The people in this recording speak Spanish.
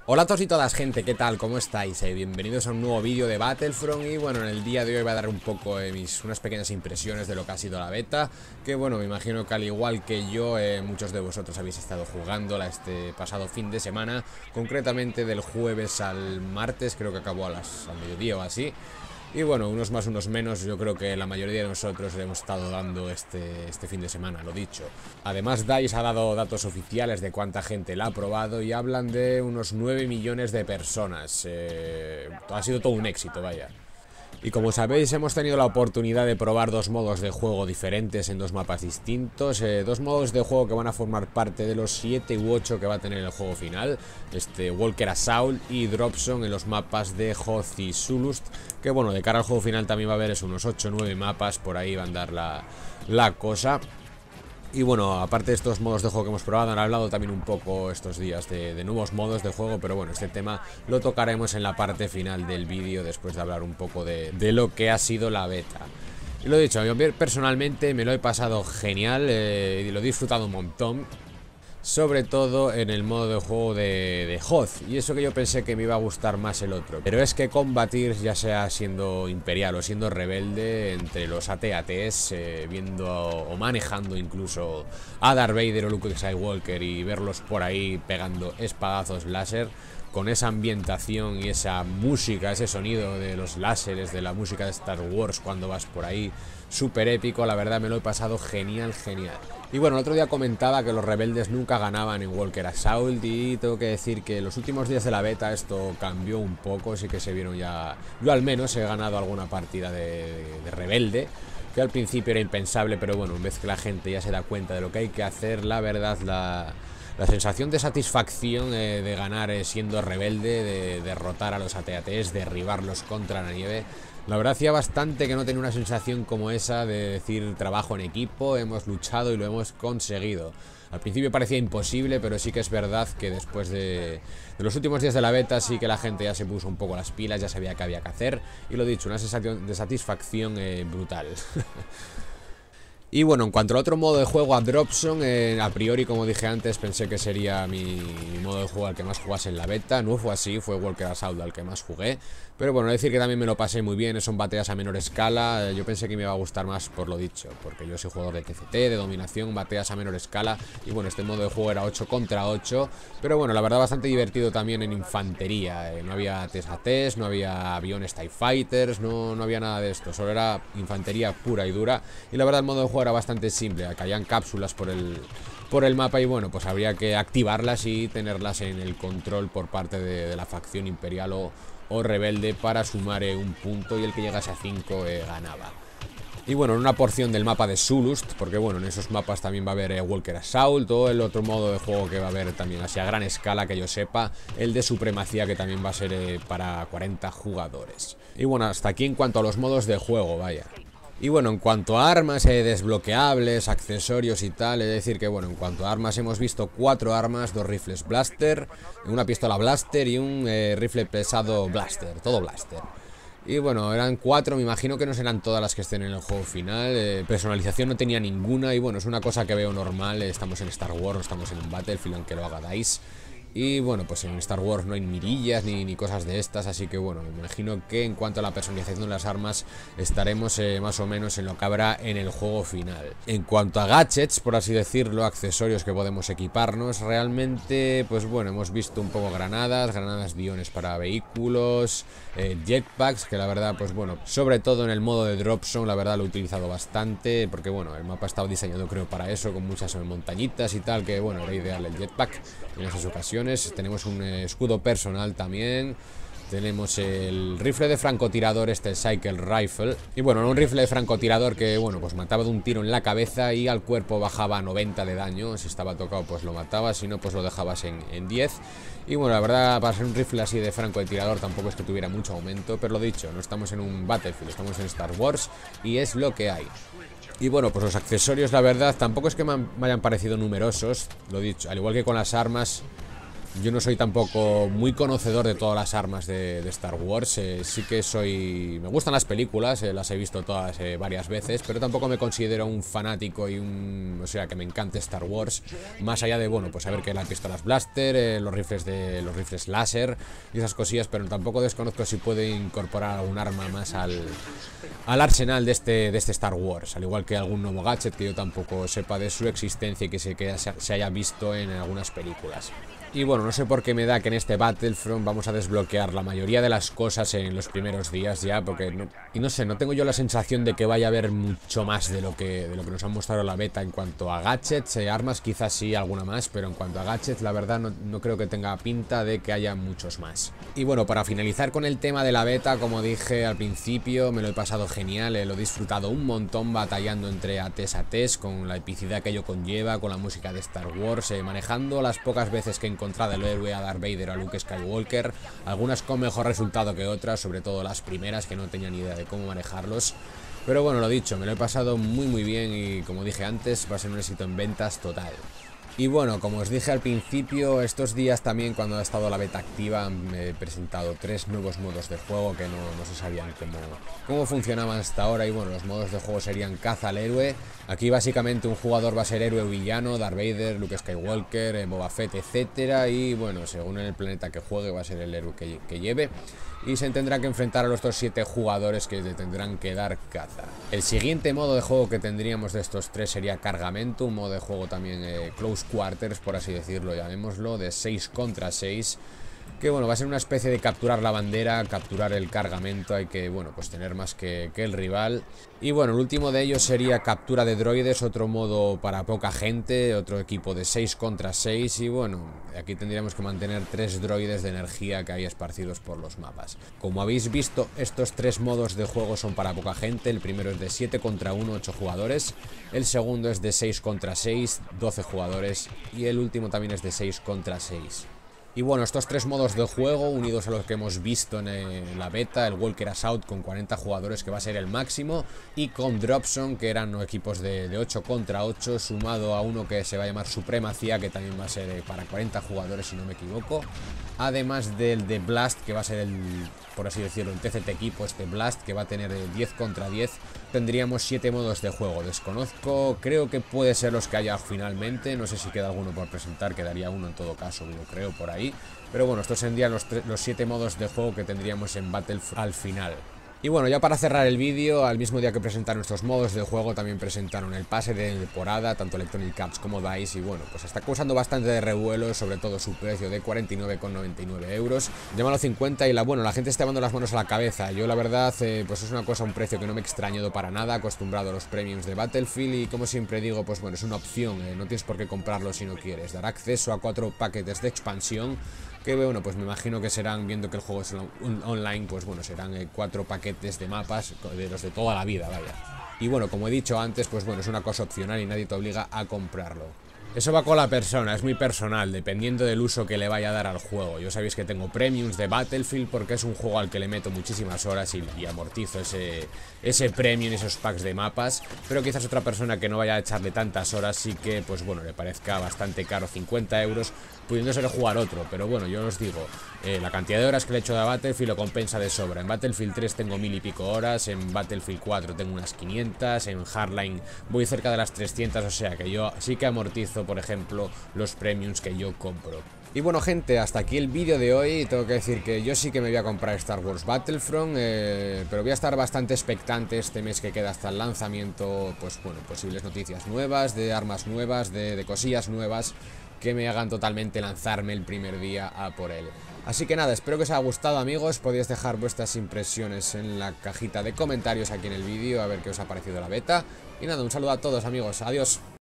Hola a todos y todas, gente, ¿qué tal? ¿Cómo estáis? Bienvenidos a un nuevo vídeo de Battlefront. Y bueno, en el día de hoy voy a dar un poco unas pequeñas impresiones de lo que ha sido la beta. Que bueno, me imagino que al igual que yo, muchos de vosotros habéis estado jugándola este pasado fin de semana. Concretamente del jueves al martes, creo que acabó al mediodía o así. Y bueno, unos más, unos menos, yo creo que la mayoría de nosotros le hemos estado dando este fin de semana, lo dicho. Además, DICE ha dado datos oficiales de cuánta gente la ha probado y hablan de unos 9 millones de personas. Ha sido todo un éxito, vaya. Y como sabéis, hemos tenido la oportunidad de probar dos modos de juego diferentes en dos mapas distintos. Dos modos de juego que van a formar parte de los 7 u 8 que va a tener el juego final. Walker Assault y Dropzone en los mapas de Hoth y Zulust. Que bueno, de cara al juego final también va a haber unos 8 o 9 mapas, por ahí va a andar la cosa. Y bueno, aparte de estos modos de juego que hemos probado, han hablado también un poco estos días de nuevos modos de juego. Pero bueno, este tema lo tocaremos en la parte final del vídeo, después de hablar un poco de lo que ha sido la beta. Y lo dicho, yo personalmente me lo he pasado genial, y lo he disfrutado un montón. Sobre todo en el modo de juego de Hoth. Y eso que yo pensé que me iba a gustar más el otro. Pero es que combatir, ya sea siendo imperial o siendo rebelde, entre los AT-ATs, viendo o manejando incluso a Darth Vader o Luke Skywalker y verlos por ahí pegando espadazos láser, con esa ambientación y esa música, ese sonido de los láseres, de la música de Star Wars cuando vas por ahí, súper épico. La verdad me lo he pasado genial, genial. Y bueno, el otro día comentaba que los rebeldes nunca ganaban en Walker Assault, y tengo que decir que los últimos días de la beta esto cambió un poco. Sí que se vieron ya, yo al menos he ganado alguna partida de rebelde, que al principio era impensable, pero bueno, una vez que la gente ya se da cuenta de lo que hay que hacer, la verdad, la sensación de satisfacción de ganar siendo rebelde, de derrotar a los AT-ATs, derribarlos contra la nieve. La verdad, hacía bastante que no tenía una sensación como esa de decir trabajo en equipo, hemos luchado y lo hemos conseguido. Al principio parecía imposible, pero sí que es verdad que después de los últimos días de la beta sí que la gente ya se puso un poco las pilas, ya sabía qué había que hacer. Y lo dicho, una sensación de satisfacción brutal. Y bueno, en cuanto al otro modo de juego, a Dropzone, a priori, como dije antes, pensé que sería mi modo de juego al que más jugase en la beta. No fue así, fue Walker Assault al que más jugué. Pero bueno, decir que también me lo pasé muy bien, son batallas a menor escala. Yo pensé que me iba a gustar más por lo dicho, porque yo soy jugador de TCT, de dominación, batallas a menor escala. Y bueno, este modo de juego era 8 contra 8. Pero bueno, la verdad bastante divertido también en infantería. No había TSATs, no había aviones TIE Fighters, no había nada de esto. Solo era infantería pura y dura. Y la verdad el modo de juego era bastante simple, caían cápsulas por el mapa y bueno, pues habría que activarlas y tenerlas en el control por parte de la facción imperial o rebelde para sumar un punto, y el que llegase a 5 ganaba. Y bueno, en una porción del mapa de Zulust, porque bueno, en esos mapas también va a haber Walker Assault, o el otro modo de juego que va a haber también así a gran escala que yo sepa, el de supremacía, que también va a ser para 40 jugadores. Y bueno, hasta aquí en cuanto a los modos de juego, vaya. Y bueno, en cuanto a armas desbloqueables, accesorios y tal, es decir que bueno, en cuanto a armas hemos visto 4 armas, 2 rifles blaster, una pistola blaster y un rifle pesado blaster, todo blaster. Y bueno, eran 4, me imagino que no serán todas las que estén en el juego final. Personalización no tenía ninguna y bueno, es una cosa que veo normal, estamos en Star Wars, no estamos en un Battlefield, aunque lo haga DICE. Y bueno, pues en Star Wars no hay mirillas ni cosas de estas, así que bueno, me imagino que en cuanto a la personalización de las armas estaremos más o menos en lo que habrá en el juego final. En cuanto a gadgets, por así decirlo, accesorios que podemos equiparnos, realmente, pues bueno, hemos visto un poco granadas biones para vehículos, jetpacks, que la verdad, pues bueno, sobre todo en el modo de Dropzone, la verdad lo he utilizado bastante, porque bueno, el mapa ha estado diseñado creo para eso, con muchas montañitas y tal, que bueno, era ideal el jetpack en esas ocasiones. Tenemos un escudo personal también. Tenemos el rifle de francotirador, el Cycle Rifle. Y bueno, un rifle de francotirador que, bueno, pues mataba de un tiro en la cabeza y al cuerpo bajaba 90 de daño. Si estaba tocado, pues lo matabas, si no, pues lo dejabas en 10. Y bueno, la verdad, para ser un rifle así de francotirador tampoco es que tuviera mucho aumento. Pero lo dicho, no estamos en un Battlefield, estamos en Star Wars y es lo que hay. Y bueno, pues los accesorios, la verdad, tampoco es que me hayan parecido numerosos. Lo dicho, al igual que con las armas, Yo no soy tampoco muy conocedor de todas las armas de Star Wars. Sí que soy... Me gustan las películas, las he visto todas varias veces, pero tampoco me considero un fanático y un... O sea, que me encante Star Wars. Más allá de, bueno, pues saber que las pistolas blaster, los rifles láser y esas cosillas, pero tampoco desconozco si puede incorporar algún arma más al arsenal de este Star Wars. Al igual que algún nuevo gadget que yo tampoco sepa de su existencia y que se haya visto en algunas películas. Y bueno, no sé por qué me da que en este Battlefront vamos a desbloquear la mayoría de las cosas en los primeros días ya, porque no sé, no tengo yo la sensación de que vaya a haber mucho más de lo que nos han mostrado en la beta en cuanto a gadgets, armas quizás sí, alguna más, pero en cuanto a gadgets la verdad no creo que tenga pinta de que haya muchos más. Y bueno, para finalizar con el tema de la beta, como dije al principio, me lo he pasado genial, lo he disfrutado un montón batallando entre ATs a ATs, con la epicidad que ello conlleva, con la música de Star Wars, manejando las pocas veces que he encontrado el héroe a Darth Vader o a Luke Skywalker, algunas con mejor resultado que otras, sobre todo las primeras que no tenía ni idea de cómo manejarlos. Pero bueno, lo dicho, me lo he pasado muy bien y como dije antes, va a ser un éxito en ventas total. Y bueno, como os dije al principio, estos días también cuando ha estado la beta activa me he presentado 3 nuevos modos de juego que no se sabían cómo funcionaban hasta ahora. Y bueno, los modos de juego serían caza al héroe. Aquí básicamente un jugador va a ser héroe o villano, Darth Vader, Luke Skywalker, Boba Fett, etcétera. Y bueno, según en el planeta que juegue va a ser el héroe que lleve. Y se tendrán que enfrentar a los otros 7 jugadores que le tendrán que dar caza. El siguiente modo de juego que tendríamos de estos 3 sería cargamento, un modo de juego también close quarters, por así decirlo, llamémoslo, de 6 contra 6. Que bueno, va a ser una especie de capturar la bandera, capturar el cargamento, hay que, bueno, pues tener más que el rival. Y bueno, el último de ellos sería captura de droides, otro modo para poca gente, otro equipo de 6 contra 6. Y bueno, aquí tendríamos que mantener 3 droides de energía que hay esparcidos por los mapas. Como habéis visto, estos 3 modos de juego son para poca gente. El primero es de 7 contra 1, 8 jugadores. El segundo es de 6 contra 6, 12 jugadores. Y el último también es de 6 contra 6. Y bueno, estos 3 modos de juego, unidos a los que hemos visto en la beta, el Walker Assault con 40 jugadores que va a ser el máximo, y con Dropzone, que eran equipos de 8 contra 8, sumado a uno que se va a llamar Supremacía, que también va a ser para 40 jugadores si no me equivoco. Además del de Blast, que va a ser el, por así decirlo, el TCT equipo, este Blast, que va a tener 10 contra 10. Tendríamos 7 modos de juego, desconozco, creo que puede ser los que haya finalmente, no sé si queda alguno por presentar, quedaría uno en todo caso, yo creo, por ahí. Pero bueno, estos serían los 7 modos de juego que tendríamos en Battlefront al final. Y bueno, ya para cerrar el vídeo, al mismo día que presentaron estos modos de juego, también presentaron el pase de temporada, tanto Electronic Arts como DICE, y bueno, pues está causando bastante de revuelo, sobre todo su precio de 49,99 euros. Llámalo 50 y la gente está llevando las manos a la cabeza. Yo la verdad, pues es una cosa, un precio que no me he extrañado para nada, acostumbrado a los premiums de Battlefield, y como siempre digo, pues bueno, es una opción, no tienes por qué comprarlo si no quieres. Dará acceso a 4 paquetes de expansión, que bueno, pues me imagino que serán, viendo que el juego es online, pues bueno, serán 4 paquetes de mapas, de los de toda la vida, vaya. Y bueno, como he dicho antes, pues bueno, es una cosa opcional y nadie te obliga a comprarlo. Eso va con la persona, es muy personal, dependiendo del uso que le vaya a dar al juego. Yo sabéis que tengo premiums de Battlefield porque es un juego al que le meto muchísimas horas y amortizo ese premium, esos packs de mapas. Pero quizás otra persona que no vaya a echarle tantas horas sí que, pues bueno, le parezca bastante caro, 50 euros, pudiéndose jugar otro. Pero bueno, yo os digo, la cantidad de horas que le he hecho a Battlefield lo compensa de sobra. En Battlefield 3 tengo 1000 y pico horas, en Battlefield 4 tengo unas 500, en Hardline voy cerca de las 300, o sea que yo sí que amortizo, por ejemplo, los premiums que yo compro. Y bueno, gente, hasta aquí el vídeo de hoy. Tengo que decir que yo sí que me voy a comprar Star Wars Battlefront, pero voy a estar bastante expectante este mes que queda hasta el lanzamiento. Pues bueno, posibles noticias nuevas, de armas nuevas, de cosillas nuevas que me hagan totalmente lanzarme el primer día a por él. Así que nada, espero que os haya gustado, amigos. Podéis dejar vuestras impresiones en la cajita de comentarios aquí en el vídeo, a ver qué os ha parecido la beta. Y nada, un saludo a todos, amigos, adiós.